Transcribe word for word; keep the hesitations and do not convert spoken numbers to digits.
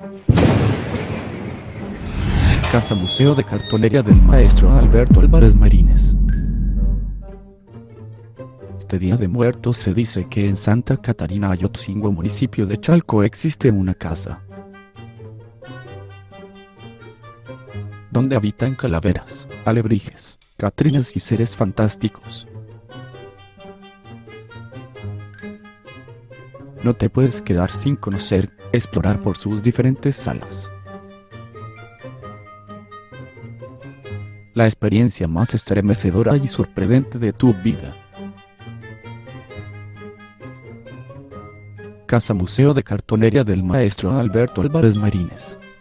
Casa Museo de Cartonería del maestro Alberto Álvarez Marínez. Este Día de Muertos se dice que en Santa Catarina Ayotzingo, municipio de Chalco, existe una casa donde habitan calaveras, alebrijes, catrinas y seres fantásticos. No te puedes quedar sin conocer, explorar por sus diferentes salas. La experiencia más estremecedora y sorprendente de tu vida. Casa Museo de Cartonería del maestro Alberto Álvarez Marínez.